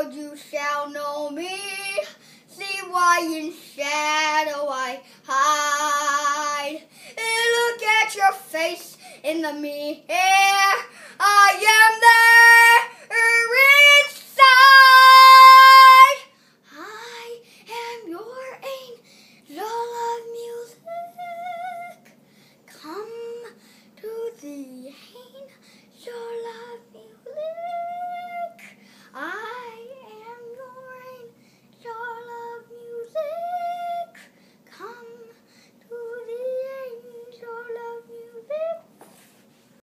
Lord, you shall know me. See why in shadow I hide. Look at your face in the mirror. I am there inside. I am your angel of music. Come to the